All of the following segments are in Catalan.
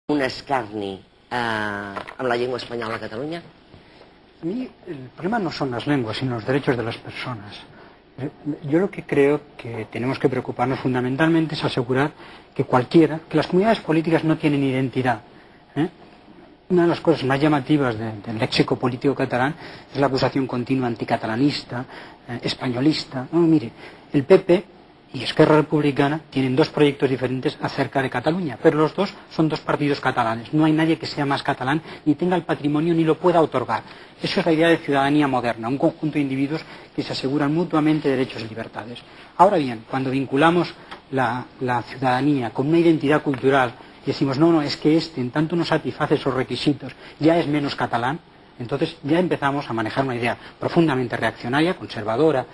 un escarni amb la llengua espanyola a Catalunya? A mí el problema no son las lenguas, sino los derechos de las personas. Yo lo que creo que tenemos que preocuparnos fundamentalmente es asegurar que las comunidades políticas no tienen identidad. Una de las cosas más llamativas del léxico político catalán es la acusación continua anticatalanista, españolista. No, mire, el PP y Esquerra Republicana tienen dos proyectos diferentes acerca de Cataluña, pero los dos son dos partidos catalanes. No hay nadie que sea más catalán, ni tenga el patrimonio, ni lo pueda otorgar. Eso es la idea de ciudadanía moderna, un conjunto de individuos que se aseguran mutuamente derechos y libertades. Ahora bien, cuando vinculamos la ciudadanía con una identidad cultural y decimos, no, es que en tanto no satisface esos requisitos, ya es menos catalán, entonces ya empezamos a manejar una idea profundamente reaccionaria, conservadora,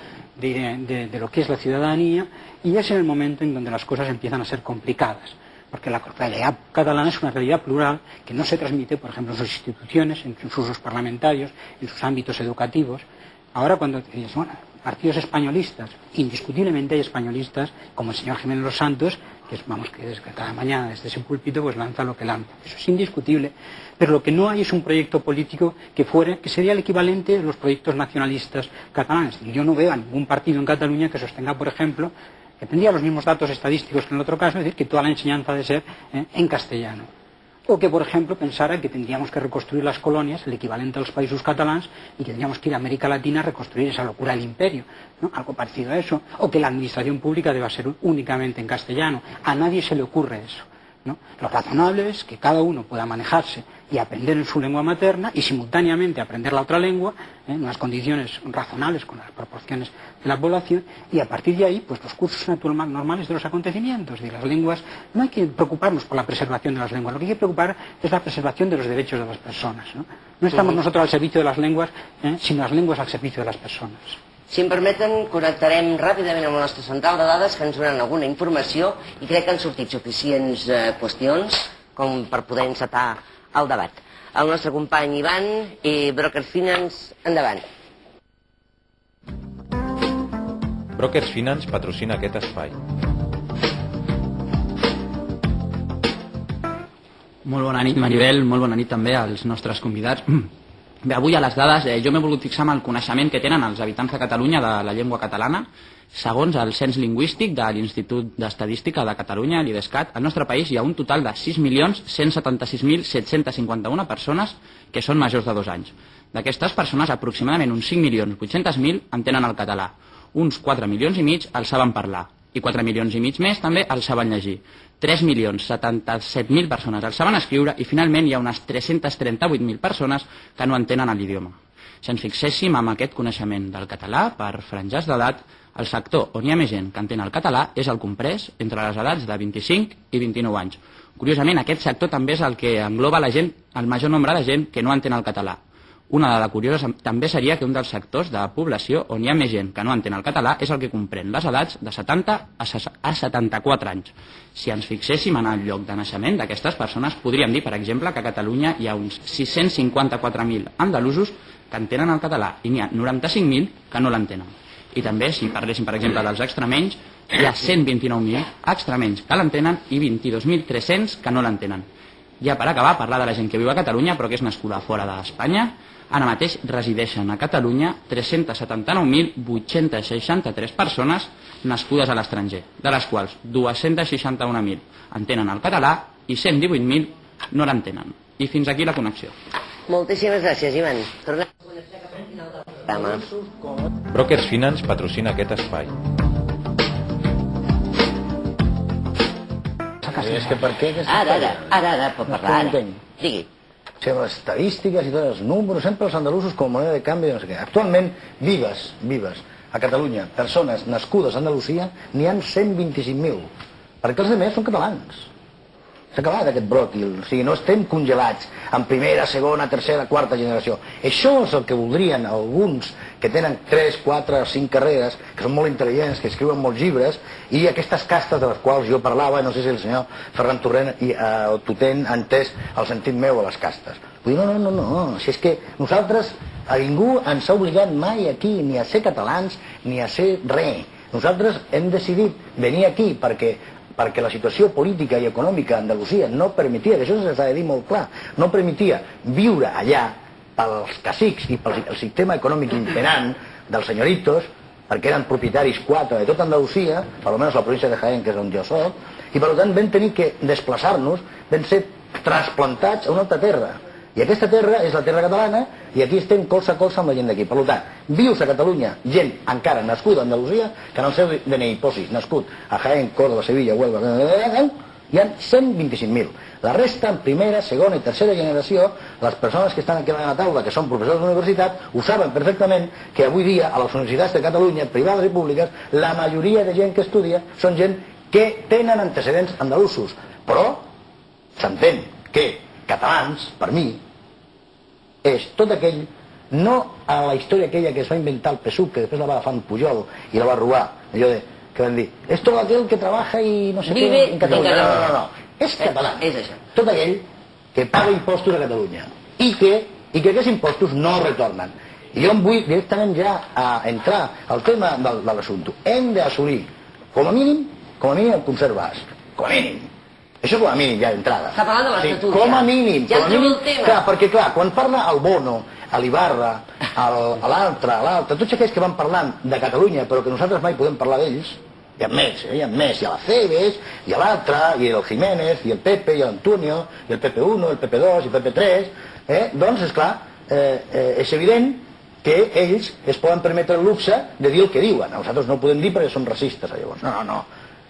de lo que es la ciudadanía, y es en el momento en donde las cosas empiezan a ser complicadas, porque la realidad catalana es una realidad plural que no se transmite, por ejemplo, en sus instituciones, en sus usos parlamentarios, en sus ámbitos educativos. Ahora cuando dices, bueno, partidos españolistas, indiscutiblemente hay españolistas, como el señor Jiménez Los Santos, que desde cada mañana desde ese púlpito pues lanza lo que lanza. Eso es indiscutible. Pero lo que no hay es un proyecto político que sería el equivalente a los proyectos nacionalistas catalanes. Y yo no veo a ningún partido en Cataluña que sostenga, por ejemplo, que tendría los mismos datos estadísticos que en el otro caso, es decir, que toda la enseñanza ha de ser en castellano. O que, por ejemplo, pensara que tendríamos que reconstruir las colonias, el equivalente a los países catalans, y que tendríamos que ir a América Latina a reconstruir esa locura del imperio, ¿no? Algo parecido a eso. O que la administración pública deba ser únicamente en castellano. A nadie se le ocurre eso, ¿no? Lo razonable es que cada uno pueda manejarse y aprender en su lengua materna y simultáneamente aprender la otra lengua en unas condiciones razonables con las proporciones de la población, y a partir de ahí pues los cursos normales de los acontecimientos de las lenguas. No hay que preocuparnos por la preservación de las lenguas, lo que hay que preocupar es la preservación de los derechos de las personas, no estamos nosotros al servicio de las lenguas, sino las lenguas al servicio de las personas. Si em permeten, connectarem ràpidament amb la nostra central de dades, que ens donen alguna informació, i crec que han sortit suficients qüestions com per poder encetar el debat. El nostre company Ivan i Brokers Finance, endavant. Brokers Finance patrocina aquest espai. Molt bona nit, Maribel, molt bona nit també als nostres convidats. Bé, avui a les dades jo m'he volgut fixar en el coneixement que tenen els habitants de Catalunya de la llengua catalana. Segons el cens lingüístic de l'Institut d'Estadística de Catalunya, l'IDESCAT, al nostre país hi ha un total de 6.176.751 persones que són majors de 2 anys. D'aquestes persones, aproximadament uns 5.800.000 entenen el català, uns 4 milions i mig el saben parlar, i 4 milions i mig més també el saben llegir. 3.077.000 persones el saben escriure, i finalment hi ha unes 338.000 persones que no entenen l'idioma. Si ens fixéssim en aquest coneixement del català per franges d'edat, el sector on hi ha més gent que entén el català és el comprès entre les edats de 25 i 29 anys. Curiosament, aquest sector també és el que engloba la gent, el major nombre de gent que no entén el català. Una dada curiosa també seria que un dels sectors de població on hi ha més gent que no entén el català és el que comprèn les edats de 70 a 74 anys. Si ens fixéssim en el lloc de naixement d'aquestes persones, podríem dir, per exemple, que a Catalunya hi ha uns 654.000 andalusos que entenen el català i n'hi ha 95.000 que no l'entenen. I també, si parléssim, per exemple, dels extremenys, hi ha 129.000 extremenys que l'entenen i 22.300 que no l'entenen. Ja per acabar, parlar de la gent que viu a Catalunya però que és nascuda fora d'Espanya. Ara mateix resideixen a Catalunya 379.863 persones nascudes a l'estranger, de les quals 261.000 entenen el català i 118.000 no l'entenen. I fins aquí la connexió. Moltíssimes gràcies, Ivan. Tornem a connectar cap al final del programa. Brokers Finance patrocina aquest espai. És que per què aquesta Ara, pot parlar, ara. Digui. O sigui, les estadístiques i tots els números, sempre els andalusos com a moneda de canvi, no sé què. Actualment, vives, a Catalunya, persones nascudes a Andalusia, n'hi ha 125.000, perquè els altres són catalans. S'ha acabat aquest bròquil, o sigui, no estem congelats en primera, segona, tercera, quarta generació. Això és el que voldrien alguns que tenen 3, 4, 5 carreres, que són molt intel·ligents, que escriuen molts llibres, i aquestes castes de les quals jo parlava, no sé si el senyor Ferran Toutain ha entès el sentit meu a les castes. Vull dir, no, si és que nosaltres, a ningú ens ha obligat mai aquí ni a ser catalans ni a ser res. Nosaltres hem decidit venir aquí perquè perquè la situació política i econòmica a Andalusia no permetia, que això s'ha de dir molt clar, no permetia viure allà pels cacics i pel sistema econòmic imperant dels senyoritos, perquè eren propietaris 4 de tota Andalusia, per almenys la província de Jaén, que és on jo soc, i per tant vam tenir que desplaçar-nos, vam ser trasplantats a una altra terra. I aquesta terra és la terra catalana i aquí estem colze a colze amb la gent d'aquí. Per tant, vius a Catalunya gent encara nascuda a Andalusia, que en el seu DNI posis nascut a Jaén, Córdoba, Sevilla, Huelva, hi ha 125.000. La resta, en primera, segona i tercera generació, les persones que estan aquí a la taula, que són professors de la universitat, ho saben perfectament que avui dia a les universitats de Catalunya, privades i públiques, la majoria de gent que estudia són gent que tenen antecedents andalusos. Però s'entén que catalans, per mi, és tot aquell, no a la història aquella que es va inventar el PSUV, que després la va agafar en Pujol i la va robar, allò de, que van dir, és tot aquell que trabaja i no sé què en Catalunya. No, és català. Tot aquell que paga impostos a Catalunya i que aquests impostos no retornen. I jo em vull directament ja a entrar al tema de l'assumpte. Hem d'assolir, com a mínim, el concert basc. Com a mínim. Això com a mínim, ja d'entrada. Està parlant de l'Estatut, com a mínim. Ja entrem el tema. Clar, perquè clar, quan parla el Bono, l'Ibarra, l'altre, tots aquells que van parlant de Catalunya, però que nosaltres mai podem parlar d'ells, hi ha més, hi ha la Cebes, hi ha l'altre, i el Jiménez, i el Pepe, i l'Antonio, i el PP1, el PP2, i el PP3, doncs, esclar, és evident que ells es poden permetre el luxe de dir el que diuen. Nosaltres no ho podem dir perquè són racistes, llavors. No.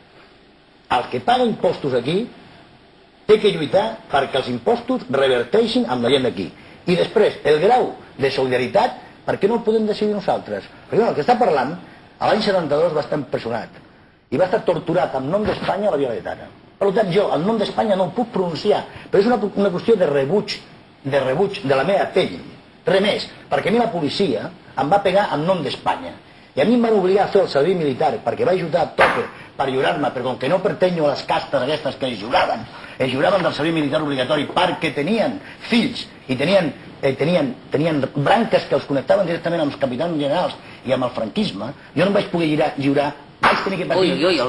El que paga impostos aquí té que lluitar perquè els impostos reverteixin amb la gent d'aquí. I després, el grau de solidaritat, per què no el podem decidir nosaltres? Perquè el que està parlant, l'any 72 va estar empresonat i va estar torturat en nom d'Espanya a la Via Laietana. Per tant, jo, el nom d'Espanya no el puc pronunciar, però és una qüestió de rebuig de la meva pell. Res més, perquè a mi la policia em va pegar en nom d'Espanya. I a mi em van obligar a fer el servei militar perquè vaig ajudar a tope per jurar-me, però com que no pertenyo a les castes aquestes que es juraven del servei militar obligatori perquè tenien fills i tenien branques que els connectaven directament amb els capitans generals i amb el franquisme, jo no em vaig poder jurar, vaig tenir que patir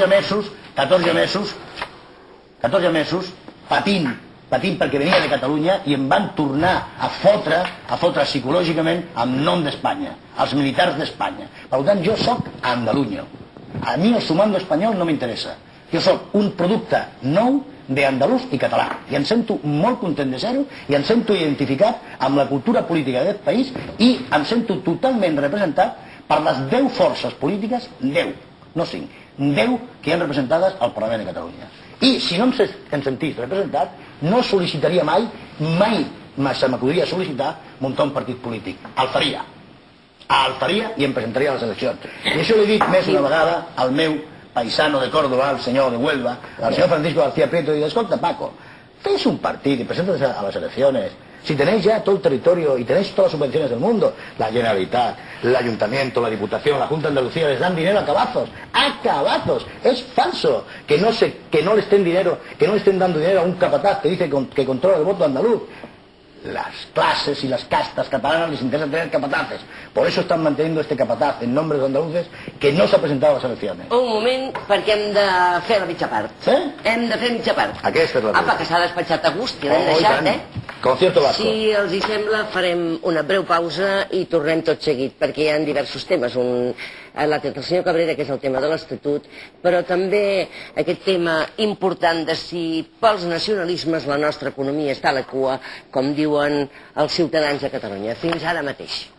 14 mesos patint perquè venia de Catalunya i em van tornar a fotre psicològicament en nom d'Espanya, els militars d'Espanya. Per tant, jo soc andalunyo. A mi el sumando espanyol no m'interessa. Jo soc un producte nou d'andalús i català. I em sento molt content de ser-ho i em sento identificat amb la cultura política d'aquest país i em sento totalment representat per les 10 forces polítiques, 10, no 5, 10 que hi ha representades al Parlament de Catalunya. I si no em sentís representat, no sol·licitaria mai se m'acudiria sol·licitar muntar un partit polític. El faria i em presentaria a les eleccions. I això l'he dit més una vegada al meu paisano de Córdoba, al senyor de Huelva, al senyor Francisco García Prieto, y dice, escolta Paco, fes un partido y preséntate a las elecciones. Si tenéis ya todo el territorio y tenéis todas las subvenciones del mundo, la Generalitat, el Ayuntamiento, la Diputación, la Junta de Andalucía, les dan dinero a cabazos. ¡A cabazos! Es falso que no le estén dando dinero a un capataz que dice que controla el voto andaluz. Las clases y las castas catalanas les interesa tener capataces. Por eso están manteniendo este capataz en nombre de los andaluces que no s'ha presentat a les eleccions. Un moment, perquè hem de fer la mitja part. Sí? Hem de fer mitja part. Aquesta és la Apa, que s'ha despatxat a gust, i l'hem deixat, Concierto vasco. Si els hi sembla, farem una breu pausa i tornem tot seguit, perquè hi ha diversos temes. L'ha tret el senyor Cabrera, que és el tema de l'Estatut, però també aquest tema important de si pels nacionalismes la nostra economia està a la cua, com diuen els ciutadans de Catalunya. Fins ara mateix.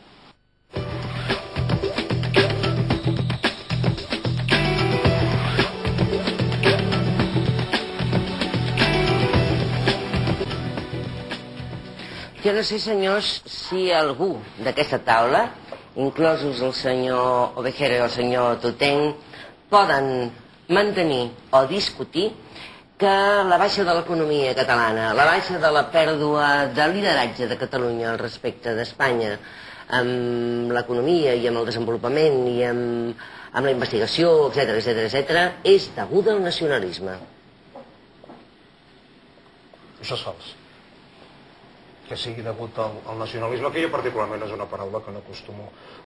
Jo no sé, senyors, si algú d'aquesta taula, inclosos el senyor Ovejero i el senyor Toutain, poden mantenir o discutir que la baixa de l'economia catalana, la baixa de la pèrdua de lideratge de Catalunya al respecte d'Espanya amb l'economia i amb el desenvolupament i amb la investigació, etc., és deguda al nacionalisme. Això és fals. Que sigui degut al nacionalisme, que jo particularment és una paraula que no acostumo